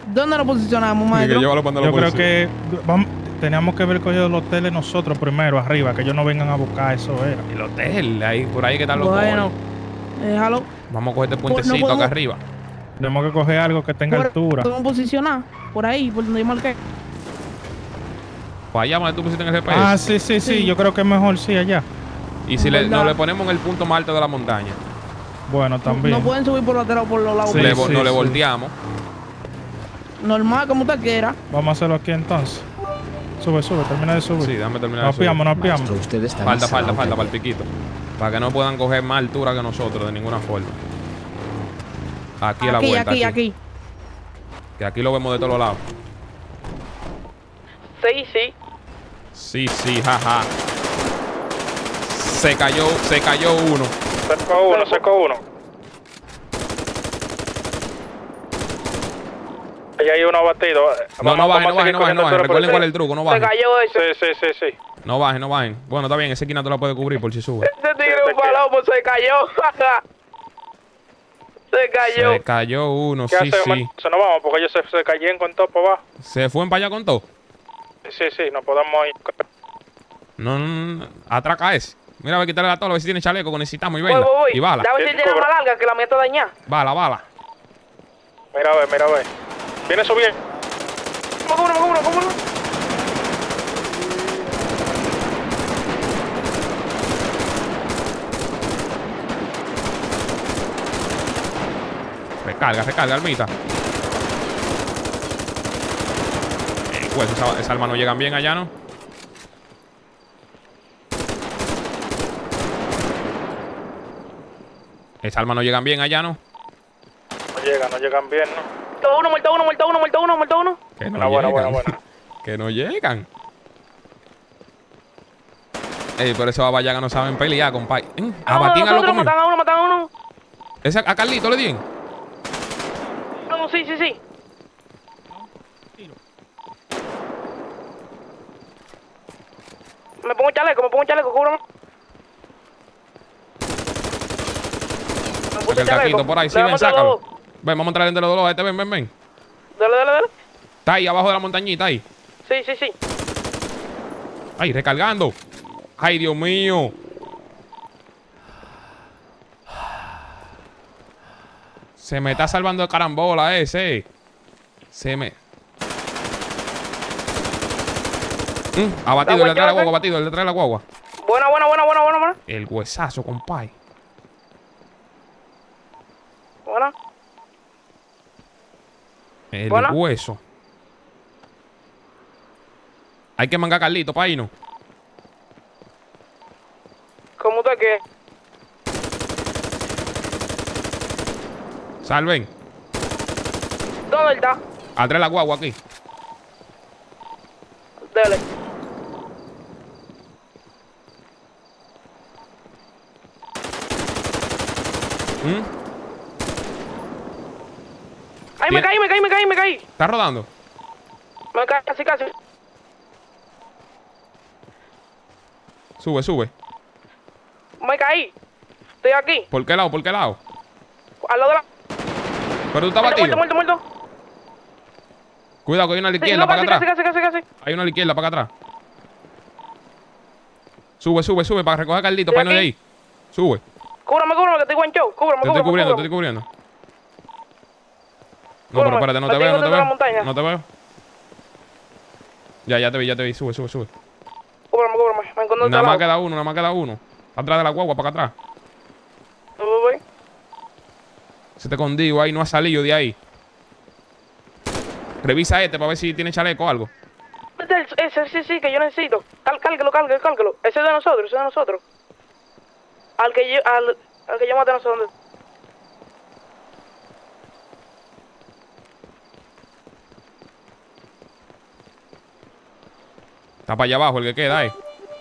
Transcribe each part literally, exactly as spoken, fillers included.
¿Dónde lo posicionamos, Sí, maestro? que llévalo para donde Yo lo creo que vamos, teníamos que haber cogido los hoteles nosotros primero, arriba, que ellos no vengan a buscar eso, era. El hotel, ahí, por ahí que están los Bueno, boys. déjalo. Vamos a coger este Por- no puentecito podemos- acá arriba. Tenemos que coger algo que tenga Por- altura. Podemos posicionar por ahí, por donde yo marqué. Para allá, donde tú pusiste en el G P S. Ah, sí, sí, sí, Sí. yo creo que es mejor sí allá. Y si le, ¿verdad? nos le ponemos en el punto más alto de la montaña, Bueno, también. No pueden subir por lateral o por los lados. Sí, le, vo- sí, nos le sí. volteamos. Normal, como usted quiera. Vamos a hacerlo aquí entonces. Sube, sube, termina de subir. Sí, déjame terminar No de subir. apiamos, no apiamos. Maestro, usted está Falta, en falta, sala falta hotel. para el piquito. Para que no puedan coger más altura que nosotros de ninguna forma. Aquí a la Aquí, vuelta. aquí, aquí. Que aquí lo vemos de todos lados. Sí, sí. Sí, sí, jaja. Se cayó, se cayó uno. Seco uno, seco uno. Ahí hay uno abatido. No, no bajen, no bajen, no bajen, no bajen. Recuerden cuál es el truco, no Se bajen. cayó ese. Sí, sí, sí, sí. No bajen, no bajen. Bueno, está bien, esa esquina tú la puedes cubrir por si sube. Ese tigre un palomo se cayó. Se cayó. Se cayó uno, ¿Qué sí, hacemos? sí. Se nos vamos porque ellos se, se cayeron con todo para abajo. ¿Se fue para allá con todo? Sí, sí, no podemos ir. No, no, no, no. Atraca ese. Mira, voy a quitarle la tola, a ver si tiene chaleco, que necesitamos y Voy, vela. voy, voy. Y bala. Dame si tiene más larga que la mía está dañada. Bala, bala. Mira, a ver, mira, a ver. Viene subiendo. ¿Cómo, cómo, cómo, cómo, cómo? Recarga, recarga, almita. Eh, pues esa- esas armas no llegan bien allá, ¿no? Esas armas no llegan bien allá, ¿no? No llegan, no llegan bien, ¿no? Muerto uno, muerto uno, muerto uno, muerto uno, muerto uno. Que no Buena, buena, llegan. buena, buena. Que no llegan. Ey, por eso a Vaya que no saben pelear, compadre. ¿Eh? Abatín a loco mío. Matan a uno, matan a uno. Ese a Carlito le dieron. No, sí, sí, sí. Me pongo un chaleco, me pongo un chaleco, cúbrame. Me puse Saca el caquito por ahí, sí, ven, sácalo. Ven, vamos a entrar entre los dos a este, ven, ven, ven. Dale, dale, dale. Está ahí, abajo de la montañita, ahí. Sí, sí, sí. Ay, recargando. Ay, Dios mío. Se me está salvando de carambola ese. Se me... Mm, abatido, el detrás de la guagua, abatido, el detrás de la guagua. Buena, buena, buena, buena, buena, buena. El huesazo, compadre. Buena. El Buena. hueso. Hay que mangar a Carlito para irnos. ¿Cómo usted qué? Salven. ¿Dónde está? Atrás de la guagua aquí. Dale. ¿Mm? Ay, me Bien. caí, me caí, me caí, me caí. ¿Está rodando? Me caí, casi, casi. Sube, sube. Me caí. Estoy aquí. ¿Por qué lado? ¿Por qué lado? Al lado de la... Pero tú estás Muerto, batido. muerto, muerto, muerto. Cuidado que hay una a la Sí, izquierda no, para casi, acá casi, atrás. casi, casi, casi. Hay una a la izquierda para acá atrás. Sube, sube, sube para recoger a Carlito, Estoy para irnos de aquí. ahí. Sube. Cúbrame, cúbrame, que estoy guancho. Cúbrame, Te estoy cúbrame, cubriendo, te cúbrame. estoy cubriendo. No, Cúbrame. pero espérate, no Me te tengo veo, no te dentro de la veo. montaña. No te veo. Ya, ya te vi, ya te vi. Sube, sube, sube. Cúbrame, cúbrame. Me encuentro Nada más otro lado. queda uno, nada más queda uno. Atrás de la guagua, para acá atrás. Voy, voy, voy. Se te escondido ahí, no ha salido de ahí. Revisa este para ver si tiene chaleco o algo. Este es el- Ese, sí, sí, que yo necesito. Cal, cálquelo, cálquelo, cálquelo. Ese es de nosotros, ese es de nosotros. Al que yo, al, al que yo maté no sé dónde. Está para allá abajo el que queda, eh.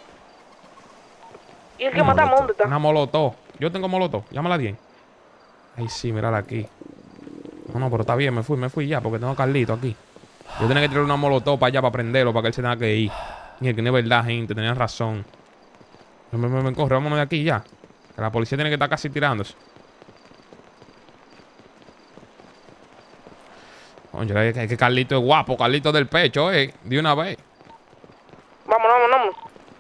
¿Y el que matamos dónde está? Una molotov. Yo tengo molotov. Llámala a diez. Ay, sí, mírala aquí. No, no, pero está bien. Me fui, me fui ya porque tengo a Carlito aquí. Yo tenía que tirar una molotov para allá para prenderlo, para que él se tenga que ir. Y el que no es verdad, gente. Tenían razón. Ven, ven, ven, ven, corre, vámonos de aquí ya. Que la policía tiene que estar casi tirándose. Coño, es que, es que Carlito es guapo. Carlito del pecho, eh. De una vez. Vamos, vamos, vamos.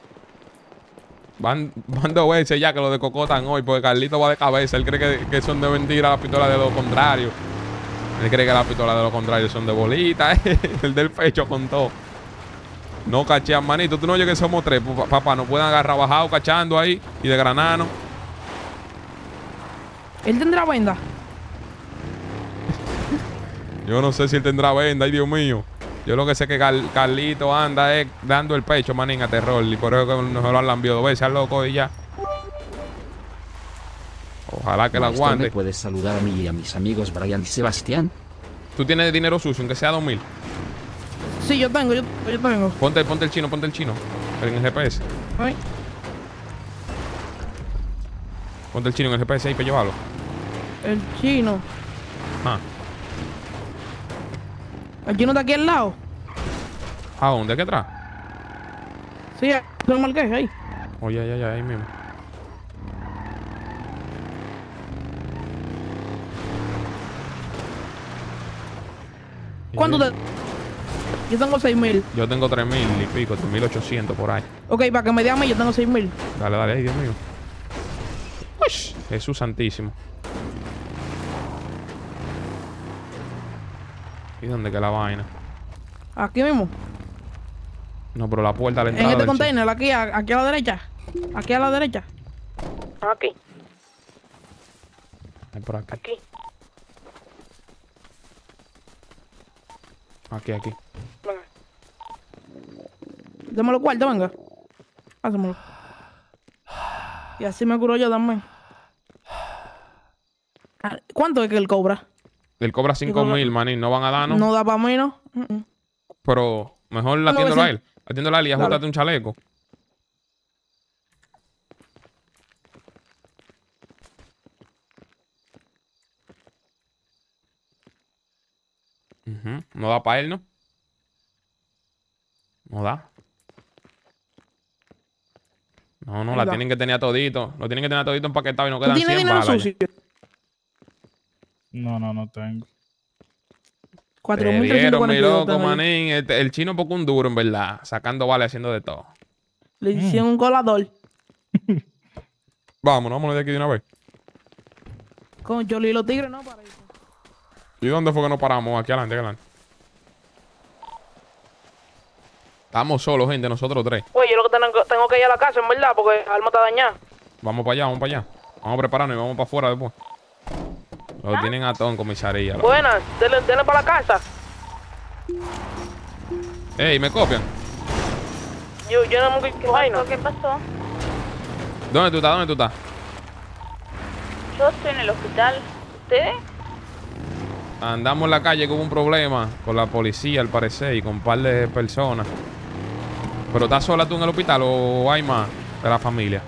Van, van dos veces ya que lo descocotan hoy. Porque Carlito va de cabeza. Él cree que, que son de mentira las pistolas de lo contrario. Él cree que las pistolas de lo contrario son de bolita. Eh. El del pecho con todo. No cachean, manito. Tú no oyes que somos tres. Papá, nos pueden agarrar bajado cachando ahí. Y de granano. ¿Él tendrá venda? Yo no sé si él tendrá venda. Ay, Dios mío. Yo lo que sé es que Car Carlito anda eh, dando el pecho, manín, a terror. Y por eso que nos lo han lambido dos veces al loco y ya. Ojalá que la Maestro, aguante. ¿me puedes saludar a mí y a mis amigos Brian y Sebastián? ¿Tú tienes dinero sucio, aunque sea dos mil? Sí, yo tengo, yo, yo tengo. Ponte, ponte el chino, ponte el chino. En el G P S. Ay, Ponte el chino en el G P S ahí para llevarlo. el chino. Ah. El chino está aquí al lado. ¿A dónde? ¿Aquí atrás? Sí, se lo marqué ahí. Oye, ay, ay, ay, ahí mismo. ¿Cuánto te...? Yo tengo seis mil. Yo tengo tres mil y pico, tres mil ochocientos por ahí. Ok, para que me dé a mí, yo tengo seis mil. Dale, dale, ay, Dios mío. Ush, Jesús santísimo. ¿Y dónde que la vaina? Aquí mismo. No, pero la puerta a la En entrada este del container, aquí, a- aquí a la derecha. Aquí a la derecha. Aquí, chi- Ay, por aquí. aquí. Aquí, aquí. Venga. Démoslo cuarto, venga. Hácemelo. Y así me curo yo también. Ah, ¿cuánto es que él cobra? Él cobra cinco mil, manín. No van a dar, ¿no? No da para mí, ¿no? Mm, mm. Pero mejor No, atiéndolo a sí. él. Atiéndolo a él y Dale. ajustate un chaleco. Ujú. No da para él, ¿no? No da. No, no, Ahí la va. tienen que tener a todito. Lo tienen que tener a todito empaquetado y no ¿Tú quedan tienes cien dinero balas. ya. sucio? No, no, no tengo. cuatro Te mil trescientos dieron, mi cuarenta y dos loco, tengo yo. manín. El, el chino poco un duro, en verdad. Sacando balas, haciendo de todo. Le hicieron un colador. Vámonos, vámonos de aquí de una vez. Con Choli y los tigres, no, para eso. ¿Y dónde fue que nos paramos? Aquí adelante, aquí adelante. Estamos solos, gente, nosotros tres. Oye, yo lo que tengo, tengo que ir a la casa, en verdad, porque el alma está dañada. Vamos para allá, vamos para allá. Vamos a prepararnos y vamos para afuera después. Lo tienen a todo en comisaría. loco. Buenas, denle, denle para la casa. Ey, ¿me copian? Yo, yo no me... ¿Qué vaina? ¿Qué pasó? ¿Dónde tú estás? ¿Dónde tú estás? Yo estoy en el hospital. ¿Ustedes? Andamos en la calle que hubo un problema con la policía, al parecer, y con un par de personas. ¿Pero estás sola tú en el hospital o hay más de la familia?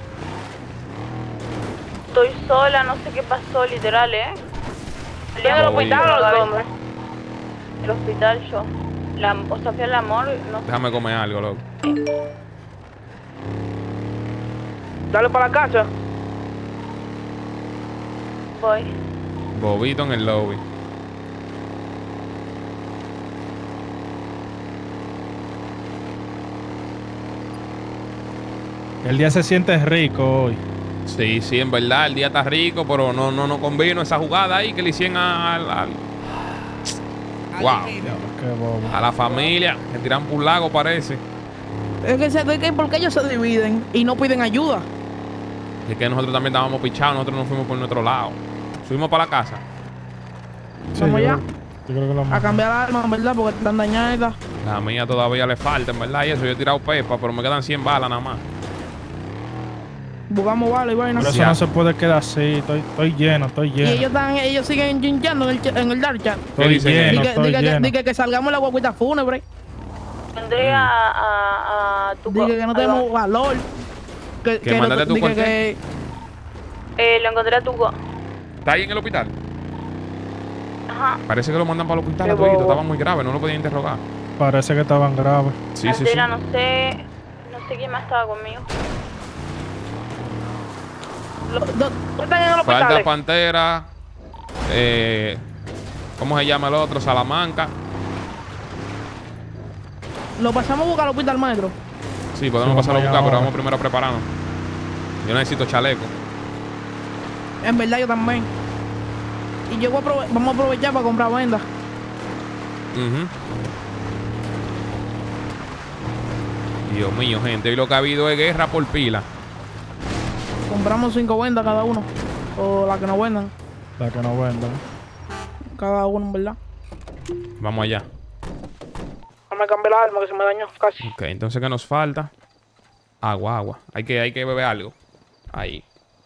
Estoy sola, no sé qué pasó, literal, ¿eh? ¿En el hospital o dónde? El hospital yo. La, o sea, fui al amor, no sé. Déjame comer algo, loco. Dale para la casa. Voy. Bobito en el lobby. El día se siente rico hoy. Sí, sí, en verdad, el día está rico, pero no, no, no convino esa jugada ahí que le hicieron al... al- Wow. Qué bobo. A la familia. Se tiran por un lago, parece. Es que, se, es que ¿por qué ellos se dividen y no piden ayuda? Es que nosotros también estábamos pichados, nosotros nos fuimos por nuestro lado. Subimos para la casa. Sí, Vamos yo allá. creo- Yo creo que lo A más. cambiar las armas, ¿verdad? Porque están dañadas. La mía todavía le falta, en verdad, y eso. Yo he tirado pepa, pero me quedan cien balas nada más. Buscamos balas y vaina. Pero eso Ya. no se puede quedar así. Estoy, estoy lleno, estoy Y lleno. ellos están, ellos siguen chinchando en el, ch- en el dark chat. Estoy dicen lleno, Dice que, estoy dice que- lleno. dice que salgamos en la guaguita fúnebre. Encontré a, a, a tu... Dice que no ahí tenemos va. valor. Que, Que mándate tu dice cuartel. que, Eh, lo encontré a tu... ¿Está ahí en el hospital? Ajá. Parece que lo mandan para el hospital Qué a todito. bobo. Estaba muy grave, no lo podían interrogar. Parece que estaban graves. Sí, sí, sí. Altera, no sé... No sé quién más estaba conmigo. lo- do- ¿Están en el Falta hospital? Pantera. Eh, ¿Cómo se llama el otro? Salamanca. Lo pasamos a buscar al hospital, maestro. Sí, podemos Sí, pasar a vamos allá buscar, pero ahora. vamos primero a prepararnos. Yo necesito chaleco. En verdad, yo también. Y yo voy a aprove- vamos a aprovechar para comprar vendas. Ujú. Dios mío, gente. Y lo que ha habido es guerra por pila. Compramos cinco vendas cada uno. O las que no vendan. La que no vendan. Cada uno, en verdad. Vamos allá. No me cambié la arma que se me dañó casi. Ok, entonces, ¿qué nos falta? Agua, agua. Hay que, hay que beber algo. Ahí.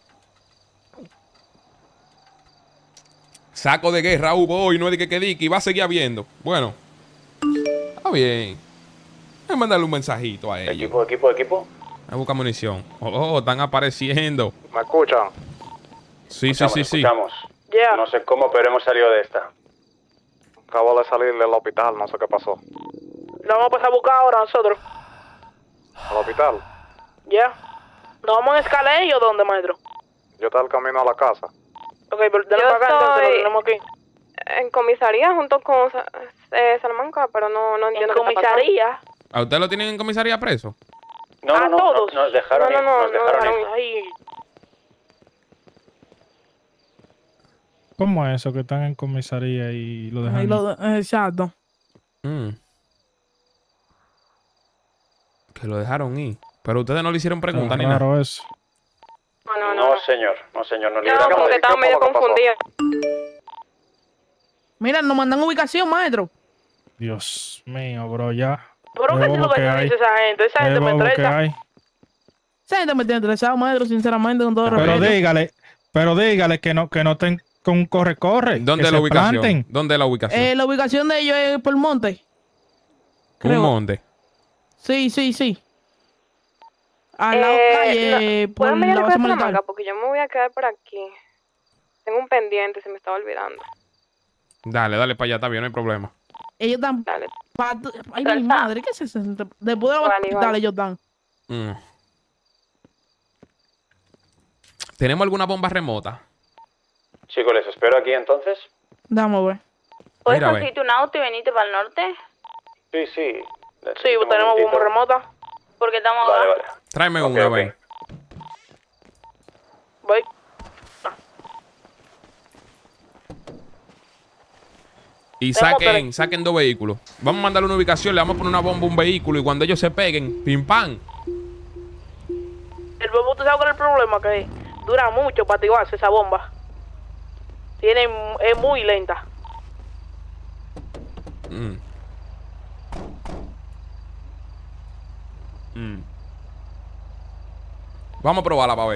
Saco de guerra hubo hoy, no es de que quede y va a seguir habiendo. Bueno. Está bien. Voy a mandarle un mensajito a ellos. Equipo, equipo, equipo. A buscar munición. Oh, están apareciendo. ¿Me escuchan? Sí, sí, sí, sí. Escuchamos. Yeah. No sé cómo, pero hemos salido de esta. Acabo de salir del hospital, no sé qué pasó. Lo vamos a pasar a buscar ahora nosotros. ¿Al hospital? Ya. ¿Nos vamos en escalera o dónde, maestro? Yo estaba al camino a la casa. Ok, pero denle Yo para acá entonces, lo estoy- tenemos aquí. En comisaría junto con Sa- eh, Salamanca, pero no, no En entiendo qué está pasando. comisaría. ¿A usted lo tienen en comisaría preso? No, ¿A no, no, todos? no, nos dejaron No, no, ir, no, nos no dejaron dejaron ir. Ay, ¿Cómo es eso que están en comisaría y lo dejan? Ahí lo- exacto. Mm. Que lo dejaron ir. Pero ustedes no le hicieron preguntas ni nada. Claro eso. No, no, no. No, señor, no, señor, no No, libramos como de que estaba ¿qué medio fue lo que pasó? confundida. Mira, nos mandan ubicación, maestro. Dios mío, bro, ya. ¿pero Qué qué bobo tipo que de hay. dice esa gente? Esa Qué gente me bobo que estresa. hay. Esa gente me tiene estresado, maestro, sinceramente, con todo Pero respeto. dígale, pero dígale que no, que no estén con un corre-corre. ¿Dónde que es la se ubicación? planten. ¿Dónde es la ubicación? Eh, la ubicación de ellos es por monte. Un creo. monte. Sí, sí, sí. A la Eh, calle, no, por ¿pueden venir la a base la militar. Salamanca? Porque yo me voy a quedar por aquí. Tengo un pendiente, se me estaba olvidando. Dale, dale para allá, está bien, no hay problema. Ellos están... Dale. pa- Ay, Dale, mi está. madre, ¿qué es eso? Después de los Vale, hospitales vale. ellos están. Mm. ¿Tenemos alguna bomba remota? Chicos, les espero aquí entonces. Dame, güey. ¿Puedes Mira, ve. conseguirte un auto y venirte para el norte? Sí, sí. Sí, Necesito un tenemos momentito. bomba remota. Porque estamos Vale, abajo. vale. Tráeme Ok, una, ok. ven. Voy. Y Tenemos saquen, tres. saquen dos vehículos. Vamos a mandarle una ubicación, le vamos a poner una bomba a un vehículo y cuando ellos se peguen, pim pam. El bombo, ¿tú sabes cuál es el problema? Que dura mucho para activarse esa bomba. Tiene, es muy lenta. Mm. Mm. Vamos a probarla para ver.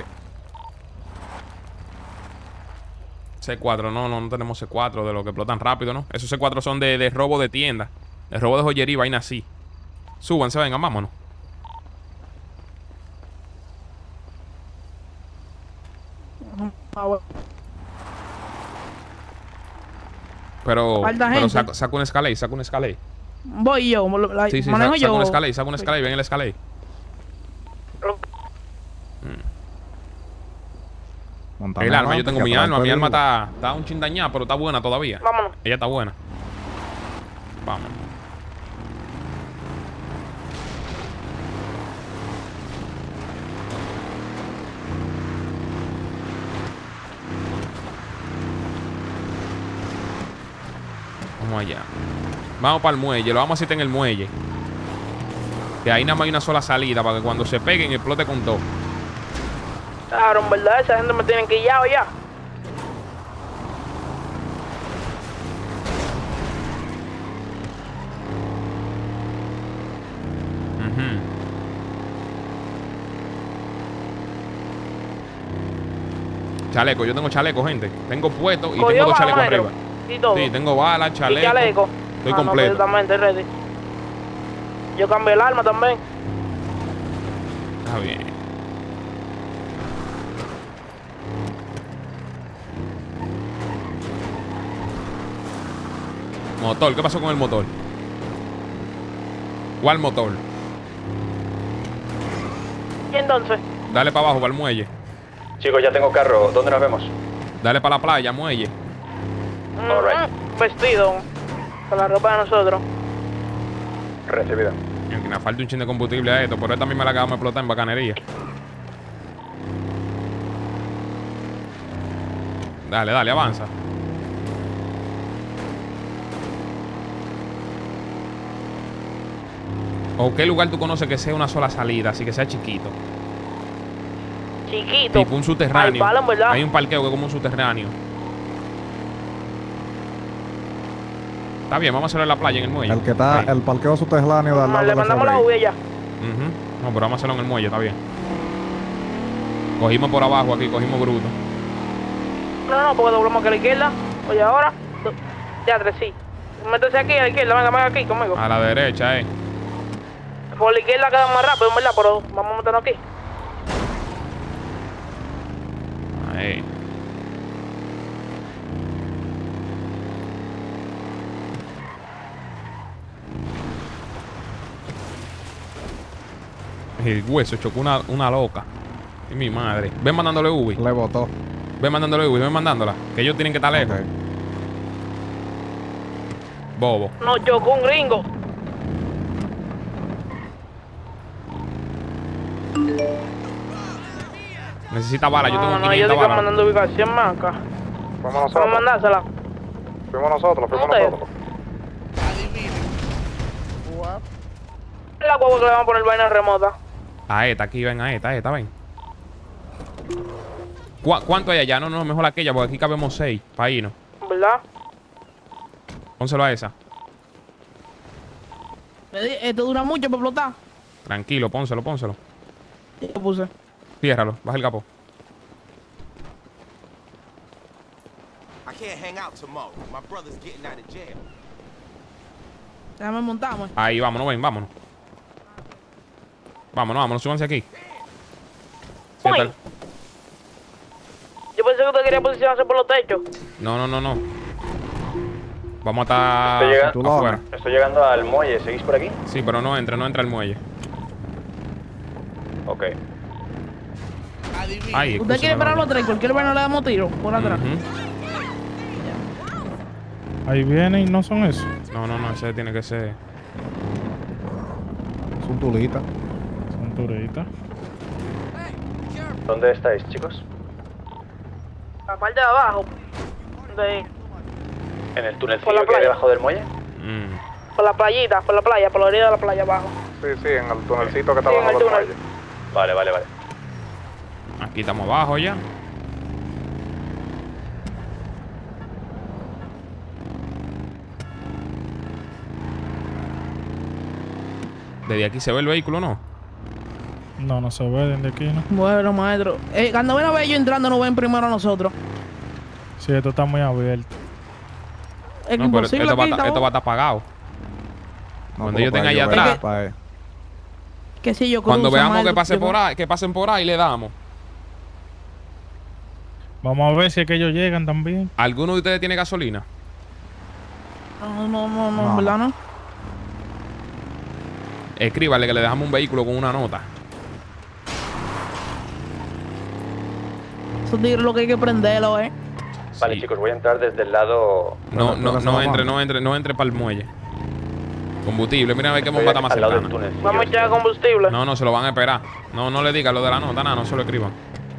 C cuatro, no, no, no tenemos C cuatro de los que explotan rápido, ¿no? Esos C cuatro son de, de robo de tienda. De robo de joyería y vaina así. Súbanse, vengan, vámonos. Ah, güey. Pero, Falta pero gente. saca, saca un escalé, saca un escalé. Voy yo, mo- la- Sí, sí, manejo saca, yo. saca un escalé, saca un escalé, ven el escalé. El arma, yo tengo mi arma, mi arma está, está un chin dañada, pero está buena todavía. Vámonos. Ella está buena. Vamos. Vamos allá. Vamos para el muelle, lo vamos a hacer en el muelle. Que ahí nada más hay una sola salida para que cuando se peguen explote con todo. Claro, en verdad, esa gente me tiene que ir ya o ya. Ujú. Chaleco, yo tengo chaleco, gente. Tengo puesto y Cogió tengo dos balas, chalecos maestro. arriba. Y todo. Sí, tengo balas, Y chaleco. chaleco. Estoy Ah, completo. No, totalmente ready. Yo cambié el arma también. Está bien. Motor, ¿qué pasó con el motor? ¿Cuál motor? ¿Y entonces? Dale para abajo, para el muelle. Chicos, ya tengo carro. ¿Dónde nos vemos? Dale para la playa, muelle. All right. Ujú. vestido con la ropa de nosotros. Recibida. Y aunque me falta un chin de combustible a esto, pero esta misma la acabamos de explotar en bacanería. Dale, dale, avanza. ¿O qué lugar tú conoces que sea una sola salida, así que sea chiquito? Chiquito. Tipo un subterráneo. Hay balas, ¿verdad? Hay un parqueo que es como un subterráneo. Está bien, vamos a hacerlo en la playa, en el muelle. El que está, Ahí. el parqueo subterráneo de al lado Le del mandamos la F B I. V ya. Ujú. No, pero vamos a hacerlo en el muelle, está bien. Cogimos por abajo aquí, cogimos bruto. No, no, porque doblamos aquí a la izquierda. Oye, ahora. do- Ya, tres, sí. Métese aquí a la izquierda, venga, venga aquí conmigo. A la derecha, eh. Por la izquierda queda más rápido, ¿verdad? Pero vamos a meternos aquí. Ahí. El hueso chocó una, una loca. Y mi madre. Ven mandándole Ubi. Le botó. Ven mandándole Ubi, ven mandándola. Que ellos tienen que estar lejos. Ok. Bobo. No, chocó un gringo. Necesita bala, yo tengo No, no, ellos quinientas digan balas. mandando ubicación más acá. Fuimos Vamos a nosotros. mandársela. Fuimos nosotros, fuimos ¿Dónde? nosotros. La guagua que le van a poner vaina remota. A esta, aquí ven, a esta, a esta, ven. ¿Cu- ¿Cuánto hay allá? No, no, mejor aquella, porque aquí cabemos seis. Para irnos. ¿Verdad? Pónselo a esa. Le di- Esto dura mucho para explotar. Tranquilo, pónselo, pónselo. Y lo puse. Ciérralo, baja el capó. I can't hang out tomorrow. My brother's getting out of jail. Déjame montarme. Ahí, vámonos, ven, vámonos. Vámonos, vámonos, súbanse aquí. Sí, Uy. tal. Yo pensé que usted quería posicionarse por los techos. No, no, no, no. Vamos a estar Estoy llegando- Tú lo afuera. Estoy llegando al muelle. ¿Seguís por aquí? Sí, pero no entra, no entra al muelle. Ok. Ay, ¿Usted quiere pararlo atrás? Cualquier vaina le damos tiro por atrás. Ujú. Ahí vienen y no son eso. No, no, no, ese tiene que ser. Es un tulita. Son turitas. ¿Dónde estáis, chicos? La parte de abajo. De, ¿En el Por túnelcillo la que hay playa. debajo del muelle? Mm. por la playita, por la playa, por la orilla de la playa abajo. Sí, sí, en el tunelcito que está Sí, en bajo el del túnel. muelle. Vale, vale, vale. Aquí estamos abajo ya. Desde aquí se ve el vehículo, ¿no? No, no se ve desde aquí, ¿no? Bueno, maestro. Eh, cuando ven a ver ellos entrando, nos ven primero a nosotros. Sí, esto está muy abierto. Es No, pero imposible esto va, a aquí, ta- esto estamos- va a estar apagado. No, Cuando pero yo tenga para allá ellos atrás. ver, para él. Que si yo Cuando cruzo, veamos que maestro, pase yo- por ahí, que pasen por ahí, le damos. Vamos a ver si es que ellos llegan también. ¿Alguno de ustedes tiene gasolina? No, no, no, no, No. en verdad no. Escríbale que le dejamos un vehículo con una nota. Esos tigres lo que hay que prenderlo, eh. Vale, Sí. chicos, voy a entrar desde el lado... No, Pero- no, pero se no la entre, manda. no entre, no entre para el muelle. Combustible, mira a ver qué Estoy bomba está más al lado del cercana. túnel. Vamos a echar combustible. No, no, se lo van a esperar. No, no le diga lo de la nota, nada, no se lo escriban.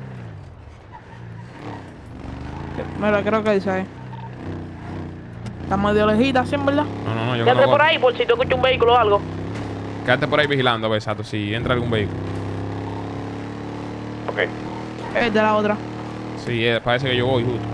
Mira, creo que dice ahí. Está medio lejita, ¿sí, en verdad? No, no, no, yo Quédate creo por ahí por si tú escuchas un vehículo o algo. Quédate por ahí vigilando, a ver, exacto, si entra algún vehículo. Ok. Es de la otra. Sí, eh, parece que yo voy justo.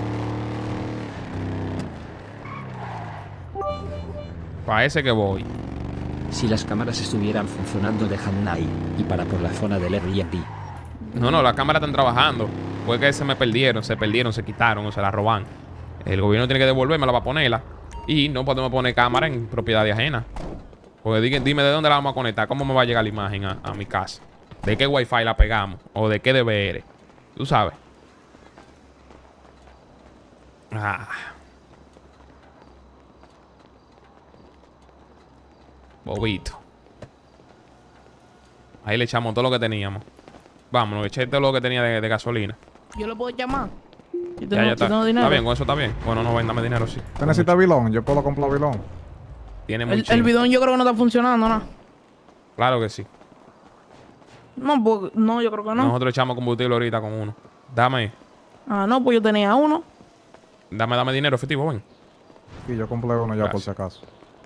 Parece que voy. Si las cámaras estuvieran funcionando dejan ahí y para por la zona del Airbnb. No, no, las cámaras están trabajando. Fue que se me perdieron, se perdieron, se quitaron o se las roban. El gobierno tiene que devolverme para ponerla. Y no podemos poner cámara en propiedad ajena. Porque dime, dime de dónde la vamos a conectar. ¿Cómo me va a llegar la imagen a, a mi casa? ¿De qué wifi la pegamos? ¿O de qué D V R? Tú sabes. Ah. Bobito. Ahí le echamos todo lo que teníamos. Vámonos, eché todo lo que tenía de, de gasolina. Yo le puedo llamar. Y Ya, tengo, ya y está. tengo dinero. Está bien, con eso está bien. Bueno, no, ven, dame dinero, sí. ¿Usted necesita bilón? Yo puedo comprar bilón. Tiene El, mucho. el bidón yo creo que no está funcionando, ¿no? Claro que sí. No, pues, no, yo creo que no. Nosotros echamos combustible ahorita con uno. Dame, Ah, no, pues yo tenía uno. dame, dame dinero efectivo, ven. Sí, yo compré uno ya por Gracias. si acaso.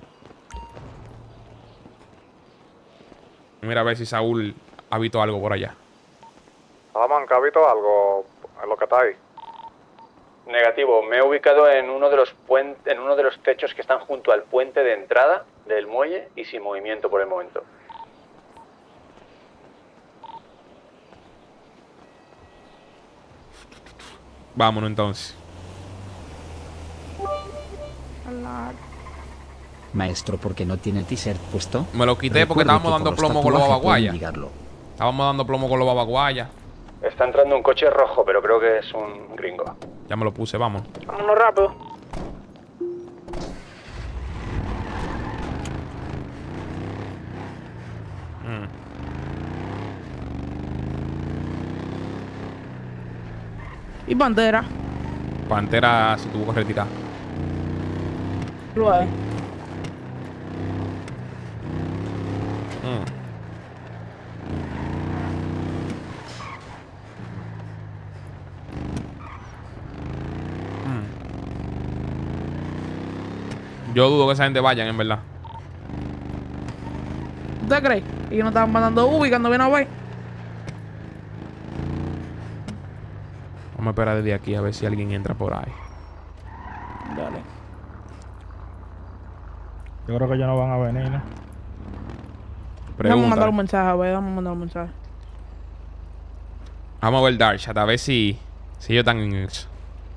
Mira a ver si Saúl ha visto algo por allá. Salamanca, ¿ha visto algo en lo que está ahí? Negativo, me he ubicado en uno de los puen- en uno de los techos que están junto al puente de entrada del muelle y sin movimiento por el momento. Vámonos entonces. Maestro, ¿por qué no tiene el t-shirt puesto? Me lo quité porque Recuerde estábamos que dando por plomo con los tatuajes pueden babaguayas. ligarlo. Estábamos dando plomo con los babaguayas. Está entrando un coche rojo, pero creo que es un gringo. Ya me lo puse, vamos. Vámonos rápido. Mm. Y Pantera. Pantera se tuvo que retirar. Lo hay. Mm. Mm. Yo dudo que esa gente vayan, en verdad. ¿Usted cree? Que ellos no estaban mandando Ubi cuando viene a ver. Vamos a esperar desde aquí a ver si alguien entra por ahí. Dale. Yo creo que ellos no van a venir, ¿no? Vamos a mandar Pregunta. un mensaje, a ver, vamos a mandar un mensaje. Vamos a ver Darkshot, a ver si, si ellos están en eso.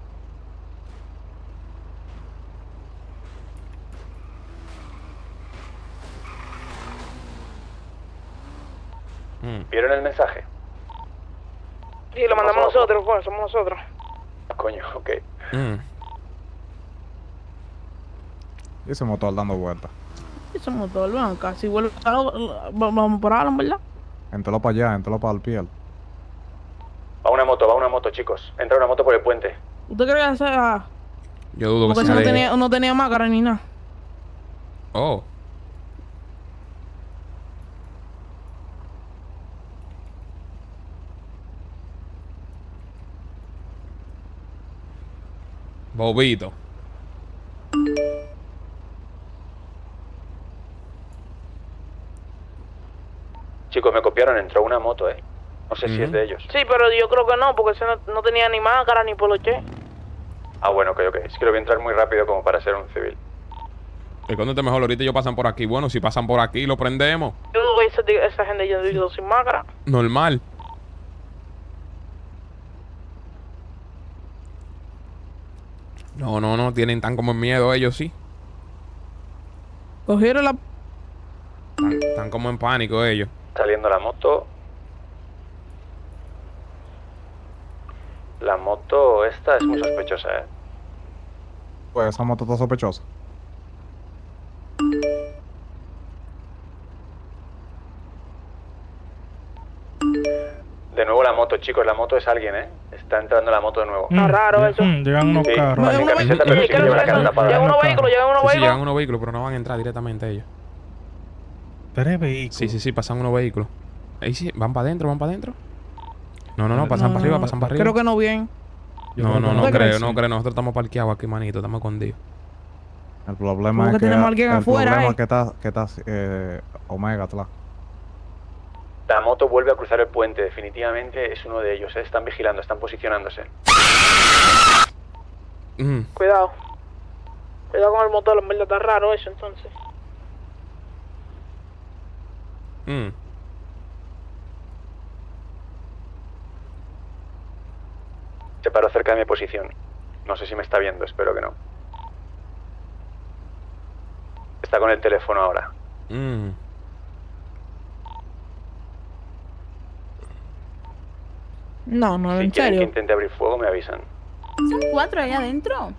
Mm. ¿Vieron el mensaje? Sí, lo mandamos nosotros, pues, somos nosotros. Coño, ok. Mm. Y ese motor dando vueltas. Ese motor, ven acá. Si vuelve a vamos a pararlo, ¿verdad? Entralo para allá, entralo para el piel. Va una moto, va una moto, chicos. Entra una moto por el puente. ¿Usted cree que sea? Yo dudo que Porque sea ese no de- tenía, no tenía máscara ni nada. Oh. Bobito. Chicos, me copiaron, entró una moto, eh. No sé si Ujú. es de ellos. Sí, pero yo creo que no, porque ese no, no tenía ni máscara ni poloche. Ah, bueno, ok, ok. Es que lo voy a entrar muy rápido como para ser un civil. Escóndete mejor, ahorita ellos pasan por aquí. Bueno, si pasan por aquí, lo prendemos. Yo dudo que esa, esa gente yo digo sin máscara. Normal. No, no, no. Tienen tan como en miedo ellos, sí. Cogieron la... Están, están como en pánico ellos. Saliendo la moto. La moto esta es muy sospechosa, eh. Pues esa moto está sospechosa. De nuevo la moto, chicos. La moto es alguien, eh. Está entrando la moto de nuevo. Está raro eso. Mm, llegan unos Sí. carros. Sin Uno- camiseta, Eh, pero eh, sí que ¿qué lleva la es cara eso? tapada. Llegan unos Acá. vehículos, llegan unos Sí, sí, vehículos. llegan unos vehículos, pero no van a entrar directamente ellos. Tres vehículos. Sí, sí, sí, pasan unos vehículos. Ahí sí, van para adentro, van para adentro. No, no, no, pasan No, para arriba, no, pasan para arriba. Creo que no bien. Yo No, creo no, que no ¿Usted cree? creo, no creo. Nosotros estamos parqueados aquí, manito. Estamos escondidos. El problema ¿Cómo es que que, tenemos a alguien el afuera, problema eh? es que está, que está eh, Omega atrás. La moto vuelve a cruzar el puente. Definitivamente es uno de ellos, eh. Están vigilando, están posicionándose. Mm. Cuidado. Cuidado con el motor, en verdad está raro eso entonces. Mm. Se paró cerca de mi posición. No sé si me está viendo, espero que no. Está con el teléfono ahora. Mm. No, no, Si en quieren que serio. intente abrir fuego, me avisan. ¿Son cuatro ahí adentro?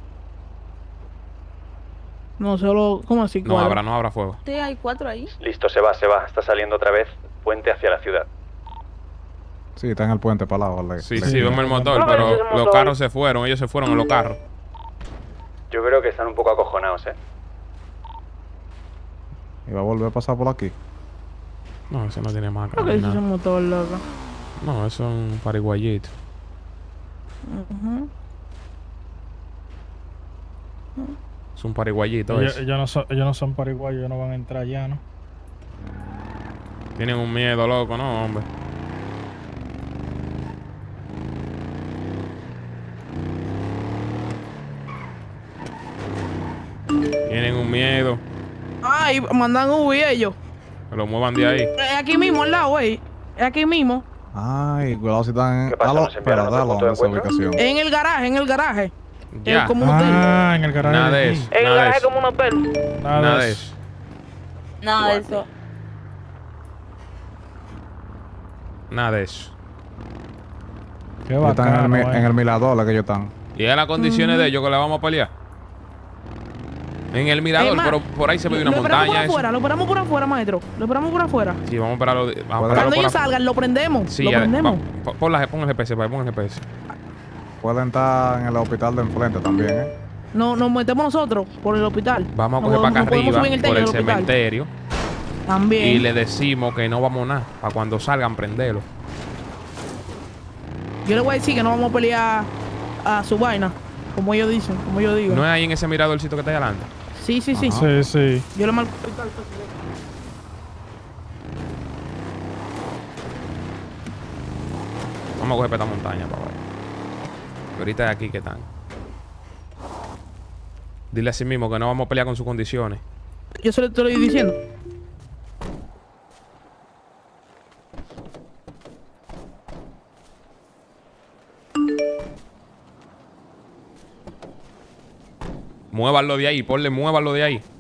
No, solo... ¿Cómo así? No cuadro? habrá, no habrá fuego. Sí, hay cuatro ahí. Listo, se va, se va. Está saliendo otra vez puente hacia la ciudad. Sí, está en el puente para lado. Le, Sí, le- sí, vemos el motor, No, pero ese los motor. carros se fueron. Ellos se fueron en los carros. Yo creo que están un poco acojonados, ¿eh? Y va a volver a pasar por aquí. No, ese no tiene marca. Creo que ni ese es nada. un motor, loco. No, eso es un pariguayito. Ujú. Es un pariguayito Ellos, ese. ellos no son, ellos no son paraguayos, ellos no van a entrar ya, ¿no? Tienen un miedo loco, ¿no, hombre? Tienen un miedo. Ay, mandan Ubi ellos. Que lo muevan de ahí. Es aquí mismo, al lado, güey. Es aquí mismo. Ay, cuidado si están en. ¿Qué pasa? Dalo, ¿Nos enviaron espera, otro dalo punto de en esa encuentro? ubicación. En el garaje, en el garaje. Ya. Es como un hotel. Ah, en el garaje. Nada de aquí. eso. En el Nada de garaje eso. como un hotel. Nada, Nada de de eso. eso. Nada de eso. Nada de eso. Qué Ellos están en el, bacano, mi- eh. en el mirador, la que ellos están. Y es las condiciones de ellos que le vamos a pelear. En el mirador, Es más, pero por ahí se ve Lo una esperamos por montaña. eso. afuera, lo esperamos por afuera, maestro. Lo esperamos por afuera. Sí, vamos a esperarlo. de- Vamos a Cuando esperarlo Cuando por ellos afuera. salgan, lo prendemos. Sí, lo ya, prendemos. va- pon- Pon, la- pon el G P S, pa, pon el G P S. Pueden estar en el hospital de enfrente también, ¿eh? No, nos metemos nosotros por el hospital. Vamos a No coger podemos- para acá no podemos arriba, subir en el por techo el del hospital. cementerio. También. Y le decimos que no vamos a nada. Para cuando salgan, prenderlo. Yo le voy a decir que no vamos a pelear a su vaina. Como ellos dicen, como yo digo. No es ahí en ese miradorcito que está ahí adelante. Sí, sí, sí. Sí, sí. Yo le marco. Vamos a coger para esta montaña, papá. Que ahorita es aquí que están. Dile a sí mismo que no vamos a pelear con sus condiciones. Yo se lo estoy diciendo. Muévanlo de ahí, ponle, muévanlo de ahí.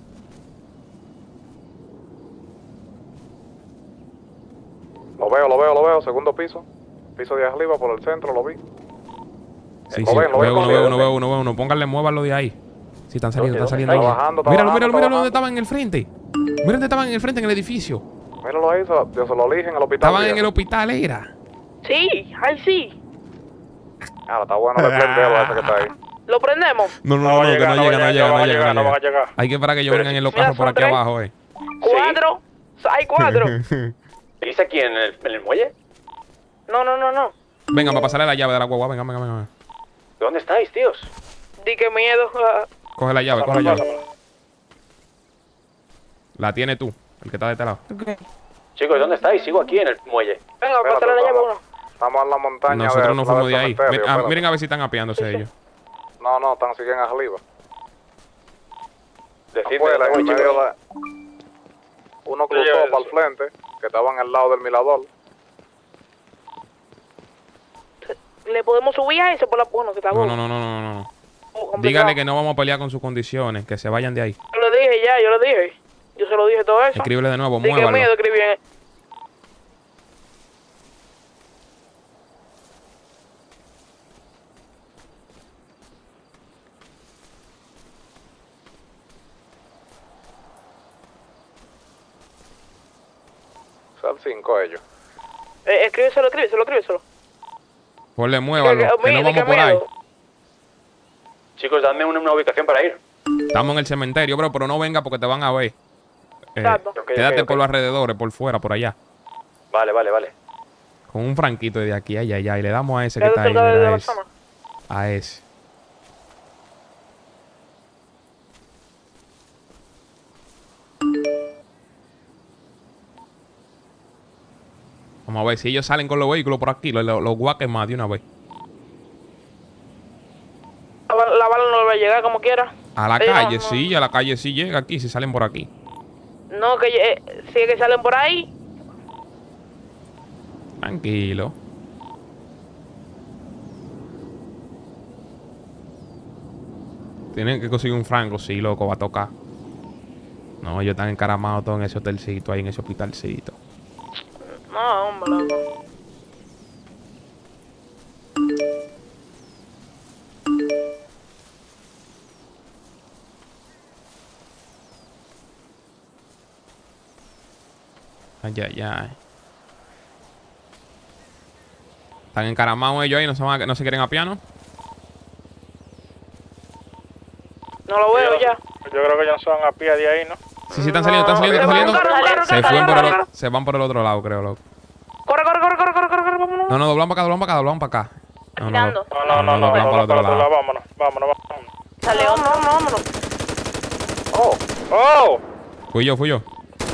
Lo veo, lo veo, lo veo. Segundo piso. Piso de arriba por el centro, lo vi. Sí, Lo sí, ven, lo veo ven, uno, lo veo ven. uno, veo uno, veo uno. Pónganle, muévanlo de ahí. Sí, están saliendo, ¿Dónde, están saliendo. dónde ahí. está? Bajando, está Míralo, bajando, míralo, está míralo donde bajando. estaban en el frente. Mira dónde estaban en el frente, en el edificio. Míralo ahí, se, yo se lo dije en el hospital. Estaban en viejo. el hospital, era. Sí, ay sí. Ah, está bueno el pendejo ese que está ahí. Lo prendemos. No, no, no, no, que no llega, no llega, no llega, no llega. Hay que esperar que ellos vengan en los Mira, carros por son aquí tres. abajo, eh. Cuatro. Hay cuatro. ¿Dice aquí en el, en el muelle? No, no, no, no. Vengan, para pasarle la llave de la guagua, venga, venga, venga. ¿Dónde estáis, tíos? Di que miedo. ah, Coge la llave, coge la llave. La tiene tú, el que está de este lado. Ok. Chicos, ¿dónde estáis? Sigo aquí en el muelle. Venga, Espérate, pásale la llave a estamos- uno. Estamos en la montaña. Nosotros de- no del fuimos de ahí. cementerio, Miren, ah, espérate. miren a ver si están apiándose ellos. No, no, están siguiendo arriba. Decidme Afuera, dónde en voy, el medio chicos. de... Uno cruzó para el frente, que estaban al lado del mirador. Le podemos subir a ese por la. Bueno, que está No, bueno. no, no, no, no, no. Complicado. Díganle que no vamos a pelear con sus condiciones, que se vayan de ahí. Yo lo dije ya, yo lo dije. Yo se lo dije todo eso. Escríbele de nuevo, Di que muévalo. miedo escribí en. Son cinco ellos. Eh, escríbeselo, escríbeselo, escríbeselo. Ponle, muévalo, Que- que- que no di vamos que por ahí. miedo. Chicos, dadme una, una ubicación para ir. Estamos en el cementerio, bro, pero no venga porque te van a ver. Eh, Exacto. Ok, quédate ok, ok. por los alrededores, por fuera, por allá. Vale, vale, vale. Con un franquito de aquí a allá, allá. Y le damos a ese que Quédate está ahí, cerca de mira, a la ese. zona. A ese. Vamos a ver si ellos salen con los vehículos por aquí. Los, los, los guaques más de una vez. La, bala- la bala no va a llegar como quiera. A la Ellos calle, no- sí, a la calle sí llega aquí, si salen por aquí. No, que eh, si es que salen por ahí. Tranquilo. Tienen que conseguir un franco, sí, loco, va a tocar. No, ellos están encaramados todos en ese hotelcito, ahí en ese hospitalcito. No, hombre, loco. Ay, ay, ay. Están encaramados ellos ahí, no se, van a- no se quieren apiar, ¿no? No lo veo ya. Yo creo que ya no se van a pie de ahí, ¿no? Sí, sí, están saliendo, están saliendo, están saliendo. Corre, corre, corre, Se corre, fueron por corre, el, corre. o- se van por el otro lado, creo, loco. Corre, corre, corre, corre, corre, corre, corre, vámonos. No, no, doblamos para acá, doblamos para acá, doblamos para acá. No, no, Tirando. No, no, no, no, doblamos no, para el otro lado. vámonos, vámonos, vámonos. Sale Vámonos, otro. vámonos, vámonos. Oh, ¡Oh! Fui yo, fui yo.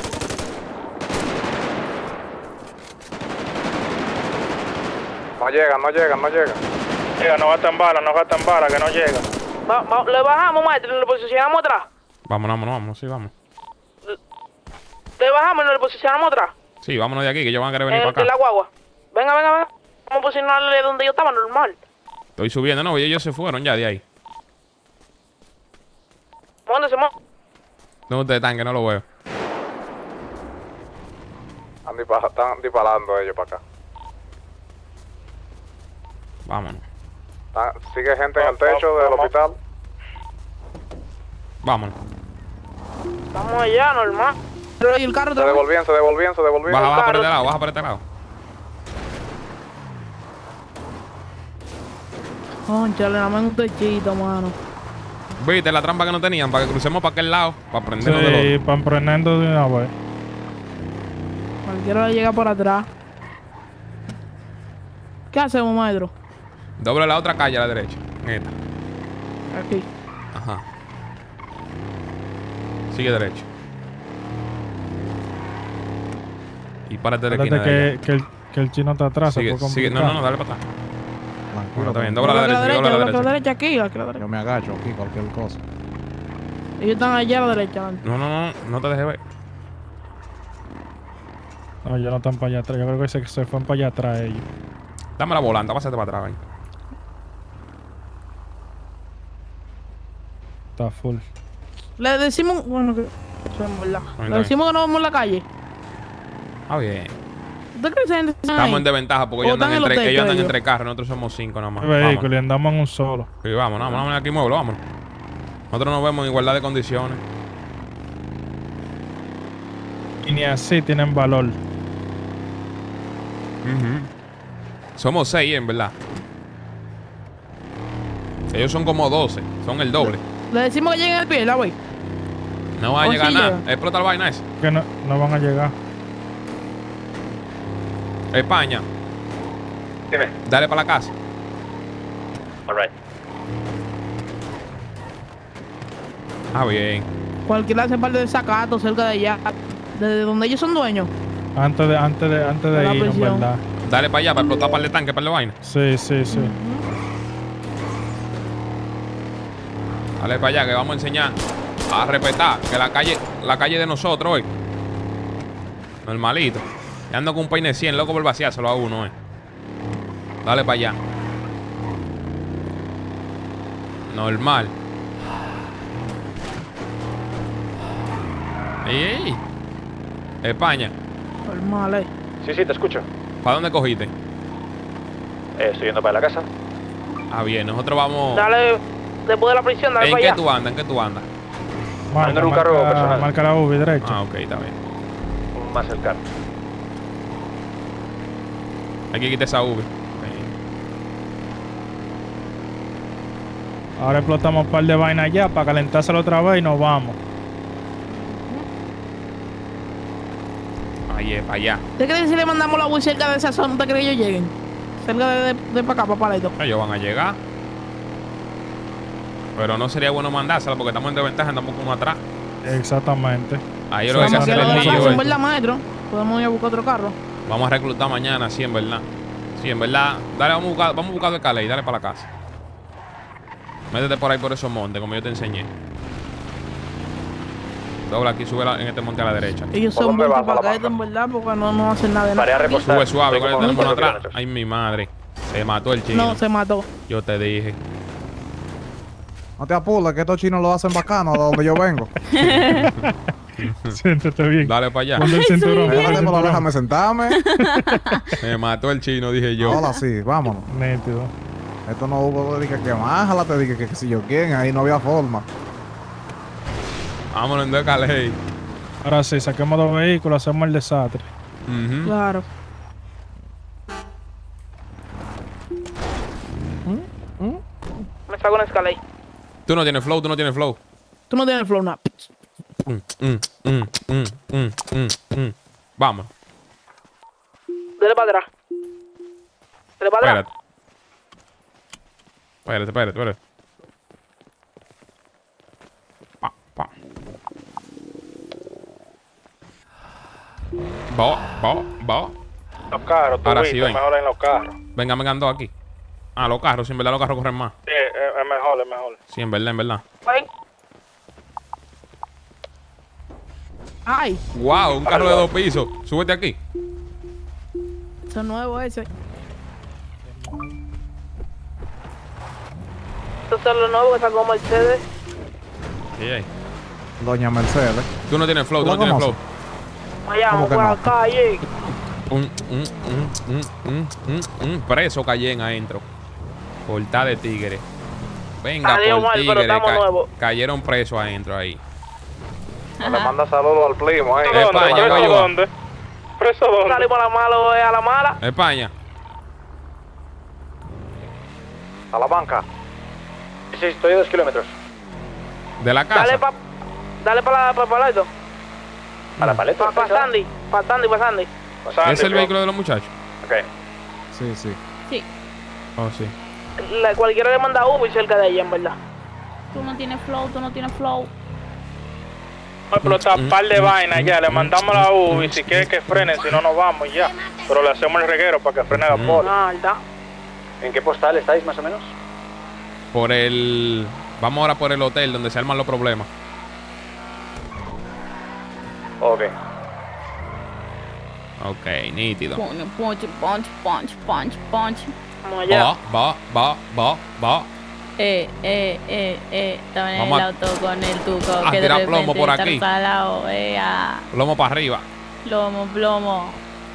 no llegan, no llegan, no llegan. Llega, no gastan bala, no gastan bala, que no llega. Va, va, le bajamos, maestro, le posicionamos atrás. Vámonos, vámonos, vámonos, sí, vamos. Le bajamos y le posicionamos atrás. Sí, vámonos de aquí, que ellos van a querer venir En, para en la acá. guagua. Venga, venga, venga. Vamos a posicionarle donde yo estaba, normal. Estoy subiendo, no, ellos se fueron ya de ahí. ¿Dónde se mueve? ¿Dónde ustedes están? Que no lo veo. Están, dispa- están disparando ellos para acá. Vámonos. Están- sigue gente en el techo del hospital. Vámonos. Vamos allá, normal. Y el carro Se otra vez. devolvían, se devolvían, se devolvían. Baja, baja por carro. este lado, baja por este lado. Conchale, nada más un techito, mano. Viste la trampa que no tenían para que crucemos para aquel lado, para prendernos de Sí, los. para emprendiendo de una vez. Cualquiera le llega por atrás. ¿Qué hacemos, maestro? Doble la otra calle a la derecha. En esta. Aquí. Ajá. Sigue derecho. Y párate de la esquina Acuérdate de allá. que, que, el, que el chino está atrás. se Sigue, puede sigue. No, complicar. no, no, dale para atrás. Bueno, Tranquilo. está bien, tranquilo. dobla a la Dobla a derecha, dobla a la dobla a la derecha. derecha aquí, aquí a la derecha. Yo me agacho aquí, cualquier cosa. Ellos están allá a la derecha. adelante. No, no, no, no te dejes ver. No, ellos no están para allá atrás. Yo creo que se, se fueron para allá atrás ellos. Dame la volanta, pásate para atrás, ven. Está full. Le decimos, bueno, que eso es verdad. Ahí Le está. decimos que no vamos en la calle. Ah, bien. ¿Usted cree que esa gente está Estamos ahí? en desventaja porque O ellos andan, están en los entre, ellos techos andan ellos. entre carros, nosotros somos cinco nada más. El vehículo Vamos. y andamos en un solo. Sí, vamos, vamos, vamos aquí, muévelo, vámonos. Nosotros nos vemos en igualdad de condiciones. Y ni así tienen valor. Ujú. Somos seis, en verdad. Ellos son como doce, son el doble. Le decimos que lleguen al pie, la güey. No va a ¿O llegar sí nada. llegan? Explota la vaina esa. Que no, no van a llegar. España, Dime. dale para la casa. Alright. Ah, bien. Cualquiera hace parte de Zacato, cerca de allá. De donde ellos son dueños. Antes de, antes de, antes de La irnos, presión. ¿verdad? Dale para allá, para explotar para el tanque, para la vaina. Sí, sí, sí. Dale para allá, que vamos a enseñar a respetar que la calle, la calle de nosotros hoy. Normalito. Y ando con un peine cien, loco por vaciárselo a uno, eh. Dale para allá. Normal. Ey, ey. España. Normal, eh. Sí, sí, te escucho. ¿Para dónde cogiste? Eh, estoy yendo para la casa. Ah, bien, nosotros vamos. Dale, después de la prisión, dale ¿En para qué allá. tú andas? ¿En qué tú andas? Marca, en un carro marca, personal. marca la U V derecho. Ah, ok, está bien. Más el carro. Hay que quitar esa V. Ok. Ahora explotamos un par de vainas allá para calentárselo otra vez y nos vamos. Ahí es, para allá. ¿Usted cree que si le mandamos la Wii cerca de esa zona, usted cree que ellos lleguen? Cerca de, de, de para acá, para Paleto. Ellos van a llegar. Pero no sería bueno mandársela porque estamos en desventaja, andamos como atrás. Exactamente. Ahí yo lo que hay que Vamos a hacer lo de el la lío. base, en es- verdad, maestro. Podemos ir a buscar otro carro. Vamos a reclutar mañana, sí, en verdad. Sí, en verdad. Dale, vamos a buscar, vamos a buscar de Calais, dale para la casa. Métete por ahí por esos montes, como yo te enseñé. Dobla aquí, sube la- en este monte a la derecha. Ellos ¿Por son dónde buenos vas, para Alabama? en verdad, porque no, no hacen nada de Paré a nada. repostar. Sube suave Estoy con el como a teléfono cuatro atrás. kilómetros. Ay, mi madre. Se mató el chino. No, se mató. Yo te dije. No te apures, que estos chinos lo hacen bacano de donde yo vengo. Siéntete bien. Dale para allá. Ponte el cinturón. ponte el Déjate, pero cinturón. déjame sentarme. Me mató el chino, dije yo. Ahora sí, vámonos. Nítido. Esto no hubo, dije que más, te dije que, que si yo quién, ahí no había forma. Vámonos en de Calais. Ahora sí, saquemos dos vehículos, hacemos el desastre. Ujú. Claro. está con Escalade. Tú no tienes flow, tú no tienes flow. Tú no tienes flow, nada. Mm, mm, mm, mm, mm, mm, mm. Vamos. Dale para atrás. Dale para atrás. Espérate. Espérate, espérate, espérate. Pa, pa. Va, va, va. Los carros, tú Ahora viste, sí, ven. mejor en los carros. Venga, venga, ando aquí. Ah, los carros, si en verdad los carros corren más. Sí, es, es mejor, es mejor. Sí, en verdad, en verdad. Ven. Ay, Wow, un carro de dos pisos. Súbete aquí. eso es nuevo ese. Estos son los nuevos que sacó Mercedes. Sí, ahí. Doña Mercedes. Tú no tienes flow, tú ¿Tú no la tienes flow. conoces? Vayamos que por no? la calle. Un, un, un, un, un, un, un preso Cayenne adentro. Corta de tigre. Venga, Adiós, por mal, pero tigre. estamos ca- nuevos. cayeron presos adentro ahí. Le manda saludos al primo, ahí. ¿Dónde? España, ¿Preso ¿cómo va? dónde? ¿Preso dónde? Salimos a la mala, eh, a la mala. España. A la banca. Sí, estoy a dos kilómetros. De la casa. Dale para dale pa la pa, esto. ¿A la paleta? Para pa Sandy. Para Sandy, para Sandy. ¿Es el vehículo de los muchachos? Ok. Sí, sí. Sí. Oh, sí. La, cualquiera le manda Uber cerca de ella, en verdad. Tú no tienes flow, tú no tienes flow. Vamos a explotar un par de vainas ya. Le mandamos la U y si quiere que frenen, si no nos vamos ya. Pero le hacemos el reguero para que frene la poli. Ah, ¿verdad? ¿En qué postal estáis, más o menos? Por el... Vamos ahora por el hotel donde se arman los problemas. Ok. Ok, nítido. Punch, punch, punch, punch, punch, punch. Vamos allá. Va, va, va, va, va. Eh, eh, eh, eh. Estaba en Vamos el a- auto con el tuco. a que de tirar repente plomo por está aquí. salado, eh, ah. Plomo para arriba. Plomo, plomo.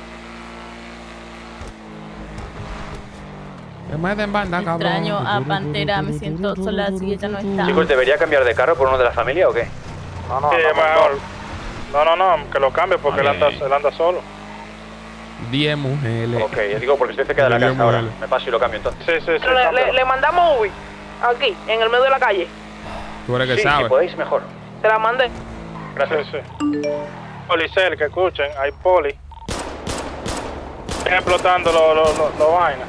Que me den banda, cabrón. Extraño a Pantera, me siento sola si ella no está. Chicos, ¿debería cambiar de carro por uno de la familia o qué? No, no, Sí, no, es mejor. No, no, no, que lo cambie porque él anda, él anda solo. Diez mujeres. Ok, yo digo porque estoy cerca de la Diez casa ahora. mujeres. Me paso y lo cambio entonces. Sí, sí, sí. Pero le, le, le mandamos Uber. Aquí, en el medio de la calle. Tú eres que Sí, si sabes. podéis, mejor. Te la mandé. Gracias. Sí, sí. Policel, que escuchen, hay poli. Están explotando los lo, lo, lo vainas.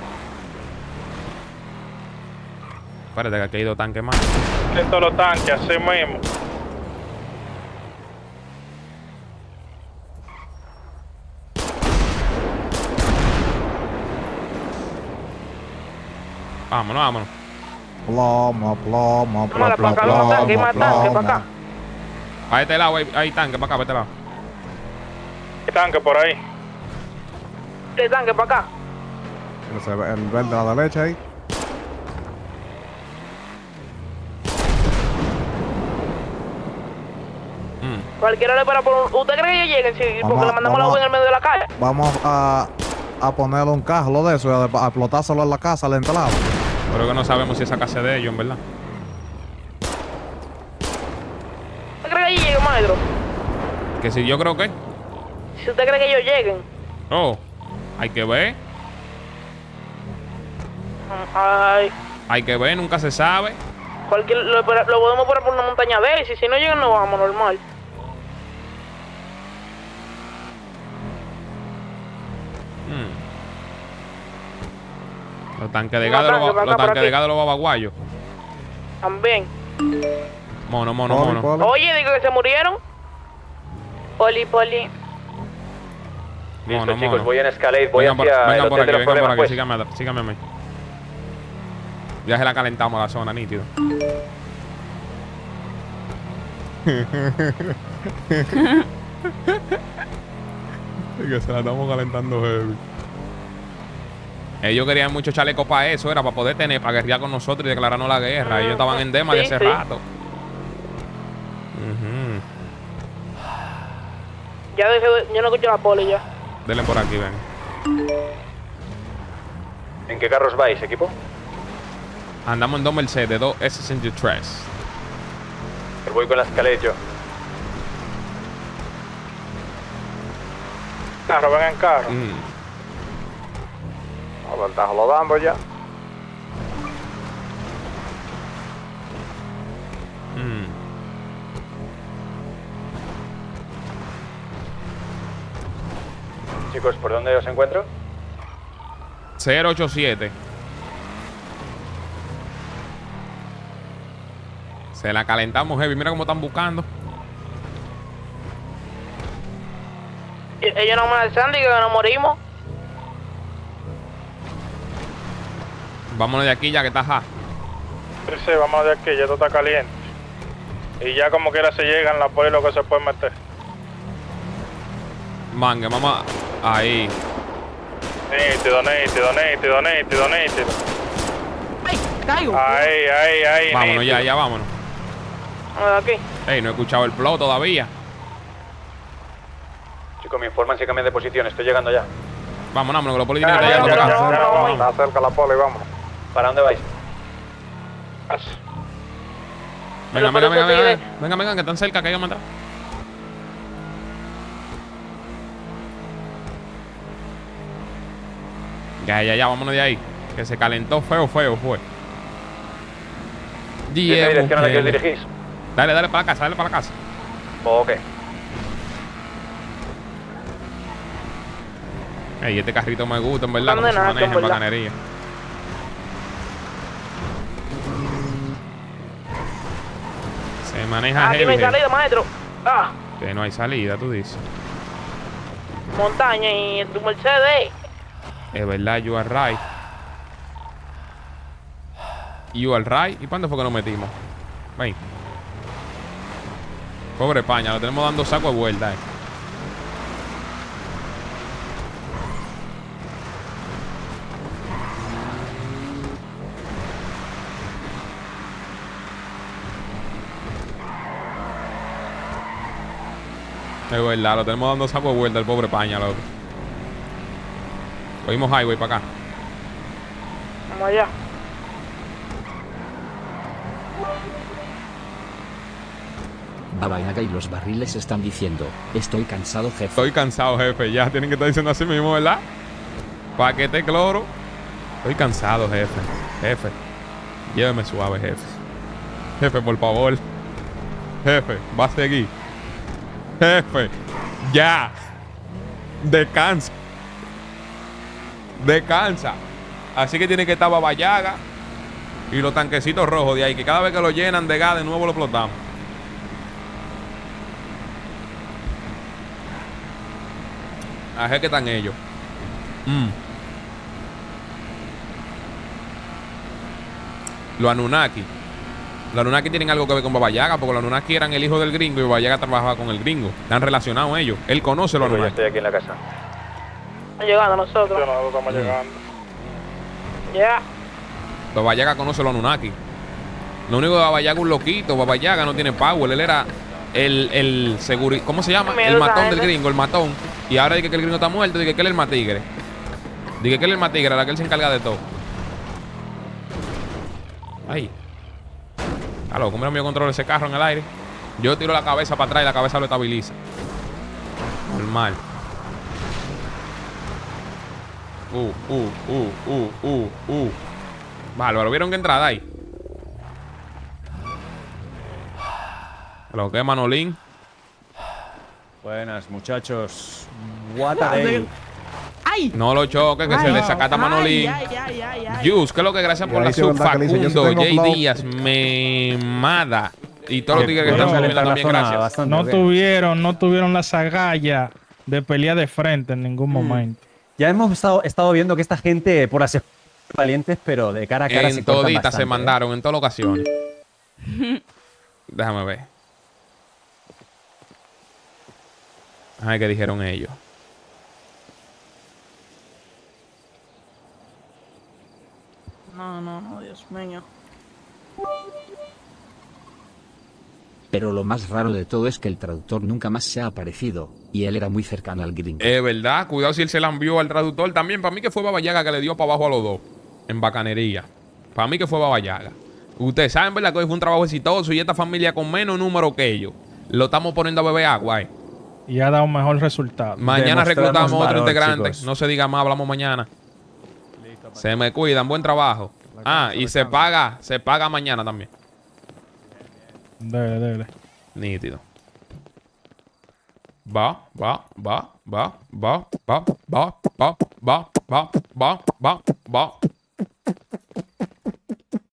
Espérate que ha caído tanque más. En todos los tanques, así mismo. Vámonos, vámonos. Plomo, plomo, plomo, Mala, para acá, los tanques, hay más tanques, para acá. A este lado hay, hay tanque, para acá, para este lado. Hay tanque por ahí. De tanque para acá. El, el verde a la derecha ahí. Mm. Cualquiera le espera por un... ¿Usted cree que ellos lleguen? Sí, porque Vamos, le mandamos la vamos. Uber en el medio de la calle. Vamos a, a ponerle un carro de eso y a, a explotárselo en la casa al entrada. Pero que no sabemos si esa casa es de ellos, en verdad. ¿Usted cree que ellos lleguen, maestro? Que si yo creo que... Si usted cree que ellos lleguen. Oh, hay que ver. Ay, Hay que ver, nunca se sabe. cualquier, lo, espera- lo podemos poner por una montaña de él. Y si no llegan, no vamos, normal. Mm. Los tanques de Una gas de los, tanque, ba- para los acá, por tanques de aquí. gas de los babaguayos. También. Mono, mono, Poli, mono. poli. Oye, digo que se murieron. Poli, poli. Listo, Mono, chicos, mono. voy en Escalade, voy Vengan por, hacia vengan el por hotel aquí, de los vengan por problemas, aquí. pues. Síganme, a- síganme a mí. Ya se la calentamos la zona, nítido. Que se la estamos calentando heavy. Ellos querían mucho chaleco para eso, era para poder tener, para guerrear con nosotros y declararnos la guerra. Ellos estaban en Dema de Sí, hace sí. rato. Ujú. Ya dejé de- yo no escucho la poli ya. Denle por aquí, ven. ¿En qué carros vais, equipo? Andamos en dos Mercedes, dos ese sesenta y tres. Voy con la Escalade yo. Carro, ven en carro. Mm. No, pero estás rodando ya. Chicos, ¿por dónde os encuentro? cero ocho siete. Se la calentamos heavy. Mira cómo están buscando. Ellos no me decían que nos morimos. Vámonos de aquí ya que está ja. Sí, sí, vámonos de aquí, ya esto está caliente. Y ya como quiera se llegan la poli lo que se puede meter. Mangue, mamá. Ahí. Nítido, nítido, nítido, nítido, nítido. ¡Ay! ¡Caigo! Ahí, ahí, ahí. Vámonos nítido. ya, ya vámonos. Vamos de aquí. Ey, no he escuchado el flow todavía. Chicos, me informan si cambian de posición. Estoy llegando ya. Vámonos, vámonos, que los policías están Ya, llegando ya, para ya, acá. ya, ya, vamos. Está cerca la poli, vamos. ¿Para dónde vais? Venga, Pero venga, por eso venga, te venga, diré. venga, venga, que están cerca, que hay que matar. Ya, ya, ya, vámonos de ahí. Que se calentó feo, feo, fue. ¿Y esa dirección a la que os mujeres. dirigís? Dale, dale para la casa, dale para la casa. Ok. Ey, este carrito me gusta, en verdad, No, como de se nada, maneja en en verdad. bacanería. Se maneja Aquí no hay heavy, salida, maestro. Ah, heavy. Que no hay salida, tú dices. montaña y tu Mercedes. Es verdad, you are right. You are right. ¿Y cuándo fue que nos metimos? Ven. Pobre España, lo tenemos dando saco de vuelta, eh. Es verdad, lo tenemos dando saco de vuelta el pobre España, loco. Cogimos highway para acá. Vamos allá. Baba Yaga y los barriles están diciendo, estoy cansado, jefe. Estoy cansado, jefe. Ya tienen que estar diciendo así mismo, ¿verdad? Paquete cloro. Estoy cansado, jefe. Jefe. Lléveme suave, jefe. Jefe, por favor. Jefe, va a seguir. Jefe. Ya. Descansa. Descansa. Así que tiene que estar Baba Yaga y los tanquecitos rojos de ahí, que cada vez que lo llenan de gas, de nuevo lo explotamos. Ajá, que están ellos. Mm. Los Anunnaki. Los Anunnaki tienen algo que ver con Baba Yaga, porque los Anunnaki eran el hijo del gringo y Baba Yaga trabajaba con el gringo. Están relacionados ellos. Él conoce a los Chicos, ya Anunnaki. estoy aquí en la casa. Están llegando nosotros. Sí, nosotros estamos Mm. llegando. Ya. Baba Yaga conoce a los Anunnaki. Lo único que Baba Yaga es un loquito. Baba Yaga no tiene power. Él era el, el seguri... ¿Cómo se llama? Mira, El matón esa del gente. gringo, el matón. Y ahora dice que el gringo está muerto. Dice que él es el matigre. Dice que él es el matigre, la que él se encarga de todo. Ahí. Aló, ¿cómo mío controla ese carro en el aire? Yo tiro la cabeza para atrás y la cabeza lo estabiliza. Normal. Uh, uh, uh, uh, uh, uh. Bárbaro, ¿vieron que entrada ahí? Lo que es Manolín. Buenas, muchachos. What a day. ¡Ay! No lo choques, que Ay, se desacata ay, Manolín. ay, ay, ay, ay. Yus, ¿qué es lo que? Gracias por Y la ahí sí, sub. verdad que le dice, yo sí Facundo, tengo Jay flow. Díaz, Memada. Y todos los tigres que Bueno, están subiendo calentar la también, zona gracias. bastante, No ok. tuvieron, no tuvieron las agallas de pelear de frente en ningún momento. Ya hemos estado, estado viendo que esta gente, por hacer valientes, pero de cara a cara se En cortan toditas bastante, se ¿eh? mandaron, en todas las ocasiones. Déjame ver. Ay, ¿qué dijeron ellos? No, no, no, Dios mío. Pero lo más raro de todo es que el traductor nunca más se ha aparecido, y él era muy cercano al gringo. Es verdad, cuidado si él se la envió al traductor también. Para mí que fue Baba Yaga que le dio para abajo a los dos. En bacanería. Para mí que fue Baba Yaga. Ustedes saben, ¿verdad? Que hoy fue un trabajo exitoso y esta familia con menos número que ellos. Lo estamos poniendo a beber agua, eh. Y ha dado un mejor resultado. Mañana Demostramos reclutamos otro valor, integrante. chicos. No se diga más, hablamos mañana. Se me cuidan, buen trabajo. Ah, y se paga, se paga mañana también. Dele, dele. Nítido. Va, va, va, va, va, va, va, va, va, va, va, va, va,